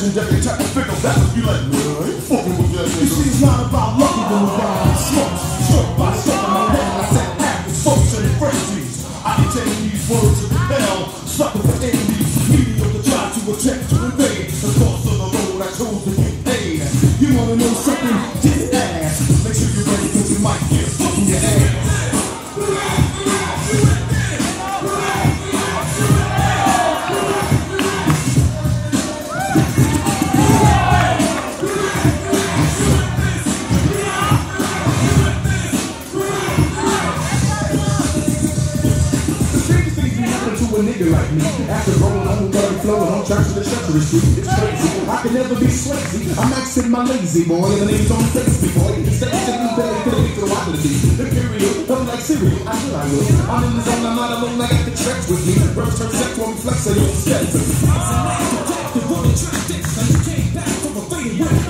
legendary type of figure that would be like, man, I ain't fucking with that nigga. You see, it's not about lucky when we ride smokes. Stroke by stroke in my head, I said half the folks and the frenzies. I can take these words to repel, sucker for enemies, medium to try to attempt to invade. The course of the road I chose to get paid. You wanna know something? Just ask. Make sure you're ready, cause you might get fucked in your ass. A nigga like me, after rolling on the flowing on tracks to the Treasury Street, it's crazy. I can never be Swayze. I'm maxing my lazy boy, and the name's on Facebook, boy. Instead of sitting there, could have to watch the period. I'm like cereal, I feel I will. I'm in the zone, I'm not alone, I got the tracks with me. First turn sex, one flex, and you'll step. It's a man to death, you want to track this, and you came back from a faded way.